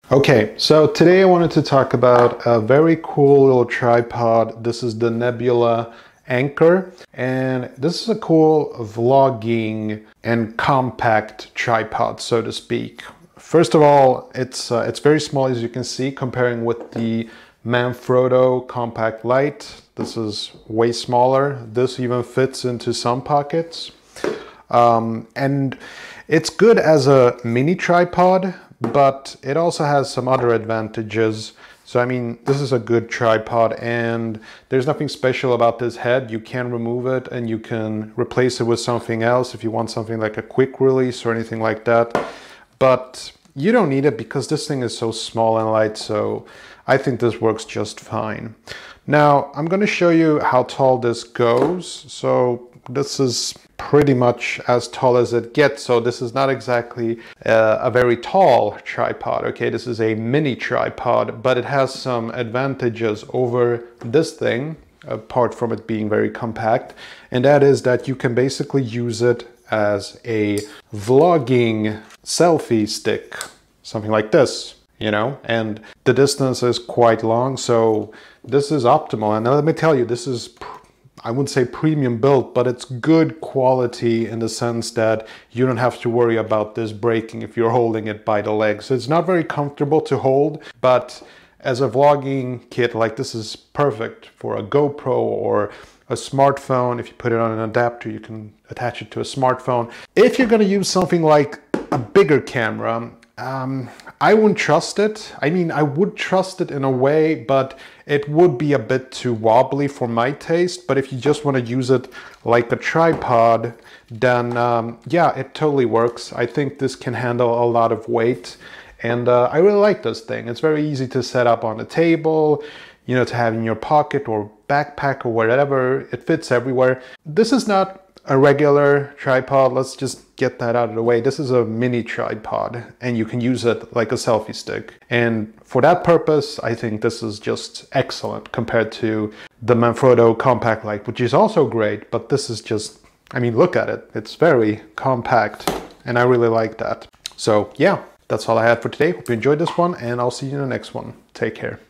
Okay, so today I wanted to talk about a very cool little tripod. This is the Nebula Anker, and this is a cool vlogging and compact tripod, so to speak. First of all, it's very small, as you can see, comparing with the Manfrotto Compact Light. This is way smaller. This even fits into some pockets. And it's good as a mini tripod, but it also has some other advantages. So I mean, this is a good tripod, and there's nothing special about this head. You can remove it and you can replace it with something else if you want something like a quick release or anything like that. But you don't need it because this thing is so small and light, so I think this works just fine. Now, I'm going to show you how tall this goes. So this is pretty much as tall as it gets. So this is not exactly a very tall tripod. Okay, this is a mini tripod, but it has some advantages over this thing, apart from it being very compact. And that is that you can basically use it as a vlogging selfie stick, something like this, you know, and the distance is quite long, so this is optimal. And let me tell you, this is, I wouldn't say premium built, but it's good quality in the sense that you don't have to worry about this breaking if you're holding it by the legs. It's not very comfortable to hold, but as a vlogging kit, like, this is perfect for a GoPro or a smartphone. If you put it on an adapter, you can attach it to a smartphone. If you're going to use something like a bigger camera, I wouldn't trust it. I mean, I would trust it in a way, but it would be a bit too wobbly for my taste. But if you just want to use it like a tripod, then yeah, it totally works. I think this can handle a lot of weight, and I really like this thing. It's very easy to set up on a table, you know, to have in your pocket or backpack or whatever. It fits everywhere. This is not a regular tripod. Let's just get that out of the way. This is a mini tripod, and you can use it like a selfie stick. And for that purpose, I think this is just excellent compared to the Manfrotto Compact Light, which is also great, but this is just, I mean, look at it. It's very compact, and I really like that. So yeah, that's all I had for today. Hope you enjoyed this one, and I'll see you in the next one. Take care.